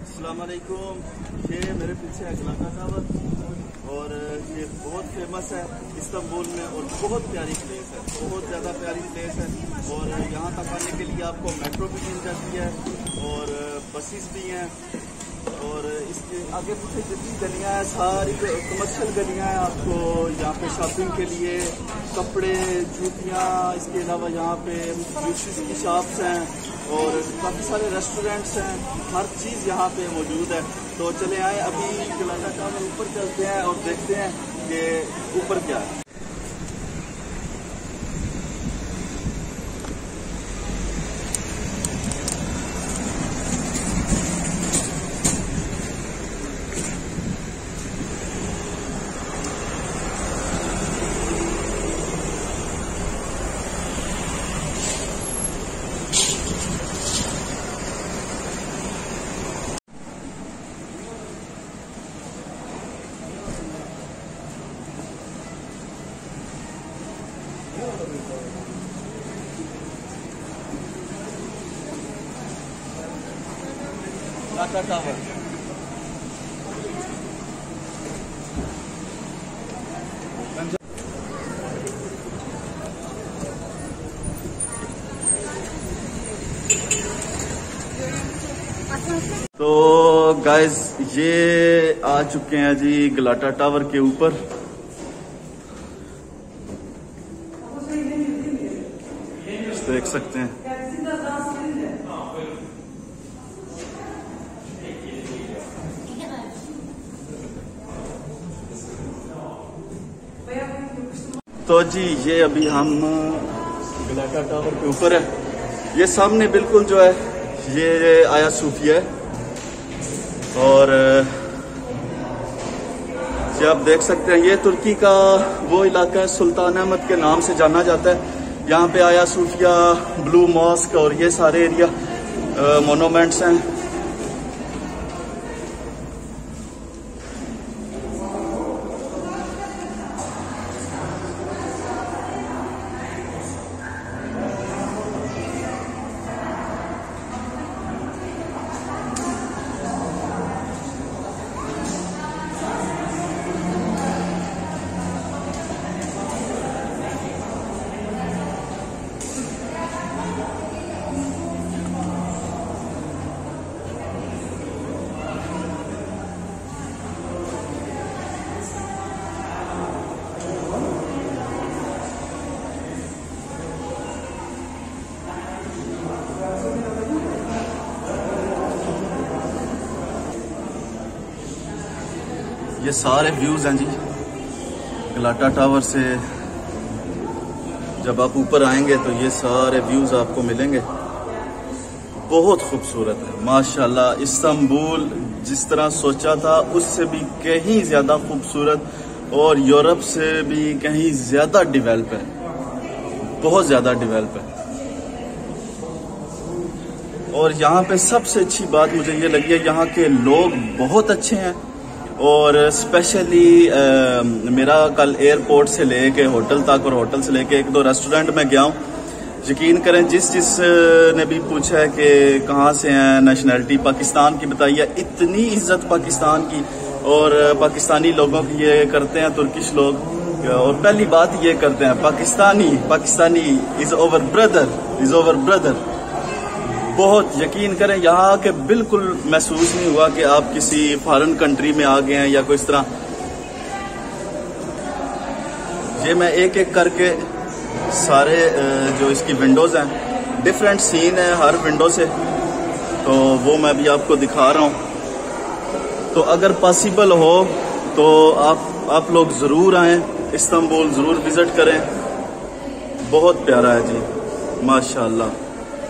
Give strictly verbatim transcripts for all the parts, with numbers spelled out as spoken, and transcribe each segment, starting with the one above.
अस्सलाम वालेकुम। ये मेरे पीछे है गलाटा टावर और ये बहुत फेमस है इस्तांबुल में और बहुत प्यारी प्लेस है, बहुत ज़्यादा प्यारी प्लेस है। और यहाँ तक आने के लिए आपको मेट्रो भी मिल जाती है और बसेस भी हैं। और इसके आगे पीछे जितनी गलियाँ हैं सारी कमर्शियल गलियाँ हैं। आपको यहाँ पे शॉपिंग के लिए कपड़े, जूतियाँ, इसके अलावा यहाँ पे ज्यूसेस की शॉप्स हैं और काफ़ी सारे रेस्टोरेंट्स हैं। हर चीज़ यहाँ पे मौजूद है। तो चले आए अभी गलाटा टावर ऊपर चलते हैं और देखते हैं कि ऊपर क्या है। गलाटा टावर तो गाइस ये आ चुके हैं जी गलाटा टावर के ऊपर। देख सकते हैं तो जी ये अभी हम गलाटा टावर के ऊपर है। ये सामने बिल्कुल जो है ये आया सूफिया है और ये आप देख सकते हैं ये तुर्की का वो इलाका है सुल्तान अहमद के नाम से जाना जाता है। यहाँ पे आया सूफिया, ब्लू मॉस्क और ये सारे एरिया मोनूमेंट्स हैं। ये सारे व्यूज हैं जी गलाटा टावर से। जब आप ऊपर आएंगे तो ये सारे व्यूज आपको मिलेंगे। बहुत खूबसूरत है माशाल्लाह। इस्तांबुल जिस तरह सोचा था उससे भी कहीं ज्यादा खूबसूरत और यूरोप से भी कहीं ज्यादा डेवलप है, बहुत ज्यादा डेवलप है। और यहाँ पे सबसे अच्छी बात मुझे ये लगी है यहाँ के लोग बहुत अच्छे हैं। और स्पेशली मेरा कल एयरपोर्ट से लेके होटल तक और होटल से लेके एक दो रेस्टोरेंट में गया हूँ। यकीन करें जिस जिस ने भी पूछा है कि कहाँ से हैं, नेशनैलिटी पाकिस्तान की बताई है। इतनी इज्जत पाकिस्तान की और पाकिस्तानी लोगों की ये करते हैं तुर्किश लोग। और पहली बात ये करते हैं Pakistani Pakistani is over brother is over brother. बहुत यकीन करें यहाँ के बिल्कुल महसूस नहीं हुआ कि आप किसी फॉरेन कंट्री में आ गए हैं या कोई इस तरह। ये मैं एक एक करके सारे जो इसकी विंडोज हैं, डिफरेंट सीन है हर विंडो से, तो वो मैं भी आपको दिखा रहा हूँ। तो अगर पॉसिबल हो तो आप आप लोग ज़रूर आएँ, इस्तांबुल ज़रूर विज़िट करें। बहुत प्यारा है जी माशाल्लाह।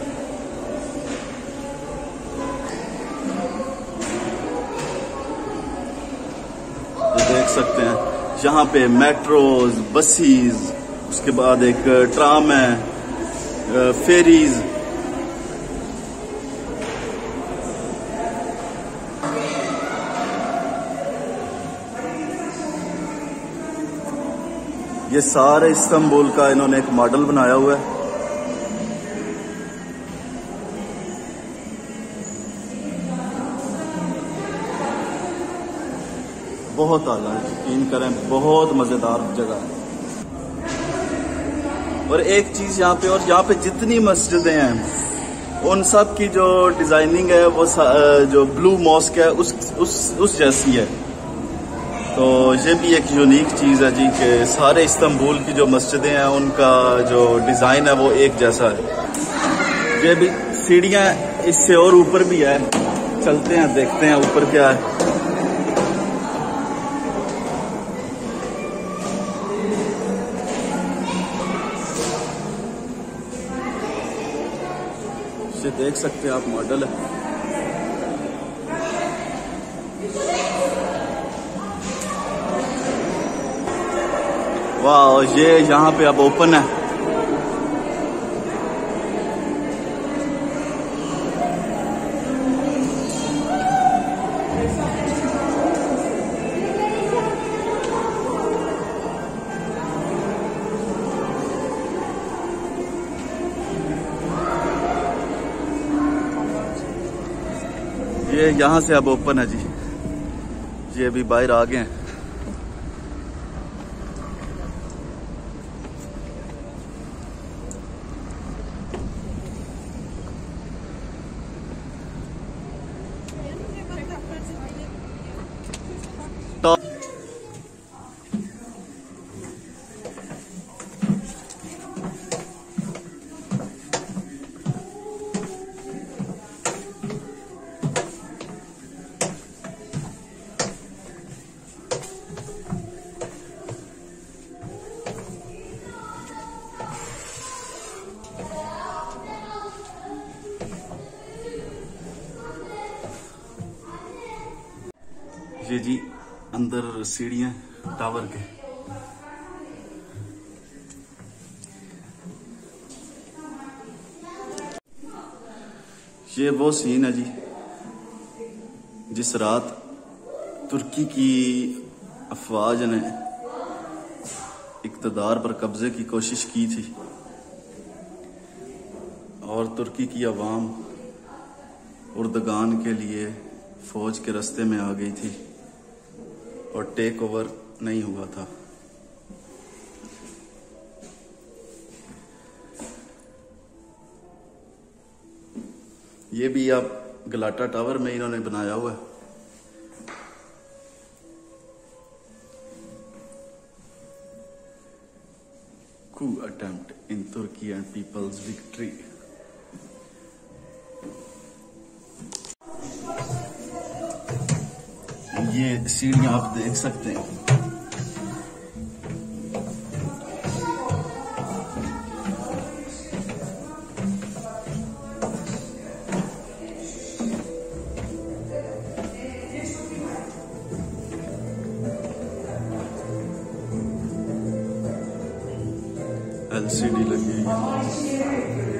देख सकते हैं यहाँ पे मेट्रोज, बसेस, उसके बाद एक ट्राम है, फेरीज। ये सारे इस्तांबुल का इन्होंने एक मॉडल बनाया हुआ है। बहुत आला है, यकीन करें, बहुत मज़ेदार जगह है। और एक चीज़ यहाँ पे, और यहाँ पे जितनी मस्जिदें हैं उन सब की जो डिज़ाइनिंग है वो जो ब्लू मॉस्क है उस उस उस जैसी है। तो ये भी एक यूनिक चीज़ है जी कि सारे इस्तांबुल की जो मस्जिदें हैं उनका जो डिज़ाइन है वो एक जैसा है। ये भी सीढ़ियाँ इससे और ऊपर भी है, चलते हैं देखते हैं ऊपर क्या है। ये देख सकते हैं आप, मॉडल है। वाह, ये यहाँ पे अब ओपन है। ये यहाँ से अब ओपन है जी, ये अभी बाहर आ गए हैं। ये जी अंदर सीढ़ियां टावर के। ये वो सीन है जी जिस रात तुर्की की अफवाज ने इक़्तिदार पर कब्जे की कोशिश की थी और तुर्की की अवाम उर्दगान के लिए फौज के रास्ते में आ गई थी और टेक ओवर नहीं हुआ था। ये भी आप गलाटा टावर में इन्होंने बनाया हुआ है। coup attempt in Turkey and people's victory। ये सीढ़ियां आप देख सकते हैं। एलसीडी लगी हुई है।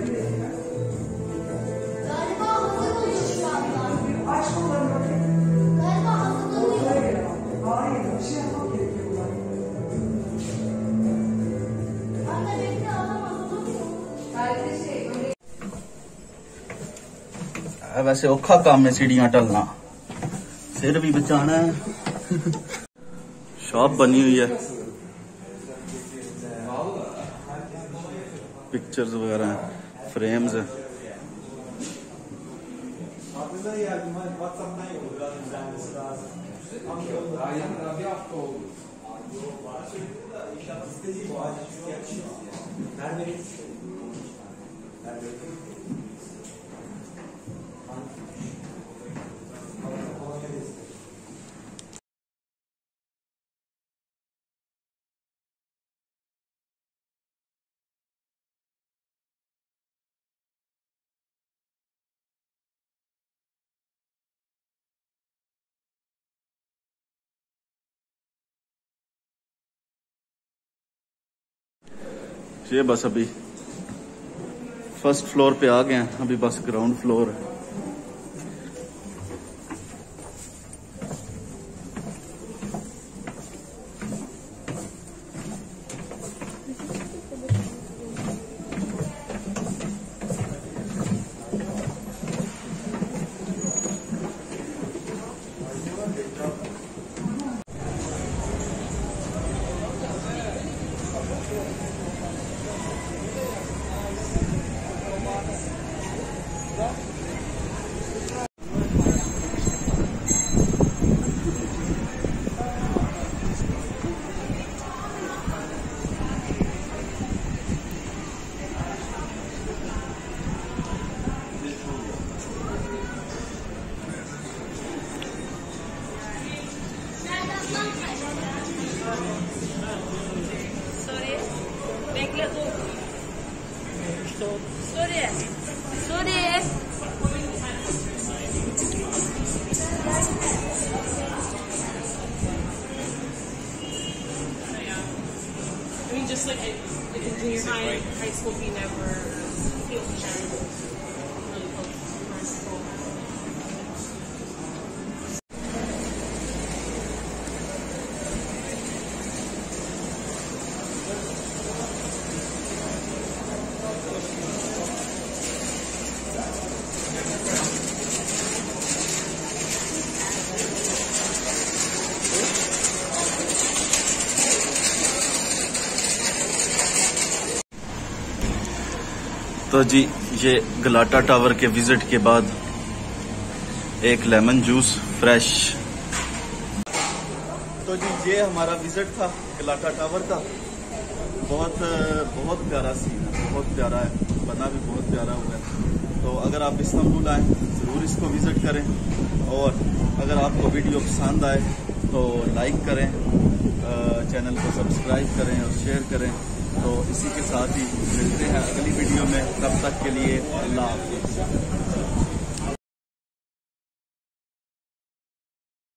वैसे औखा काम है सीढ़ियां टलना, सिर भी बचाना है। शॉप बनी हुई है, पिक्चर्स वगैरह हैं, फ्रेम्स हैं। ये बस अभी फर्स्ट फ्लोर पे आ गए हैं, अभी बस ग्राउंड फ्लोर है। Sorry. Sorry. I mean, just like in, in junior high, high school, we never feel sharing really close principal. तो जी ये गलाटा टावर के विजिट के बाद एक लेमन जूस फ्रेश। तो जी ये हमारा विजिट था गलाटा टावर का। बहुत बहुत प्यारा सीन है, बहुत प्यारा है, बना भी बहुत प्यारा हुआ है। तो अगर आप इस्तांबुल आए ज़रूर इसको विजिट करें, और अगर आपको वीडियो पसंद आए तो लाइक करें, चैनल को सब्सक्राइब करें और शेयर करें। तो इसी के साथ ही मिलते हैं अगली वीडियो में, तब तक के लिए अल्लाह हाफ़िज़।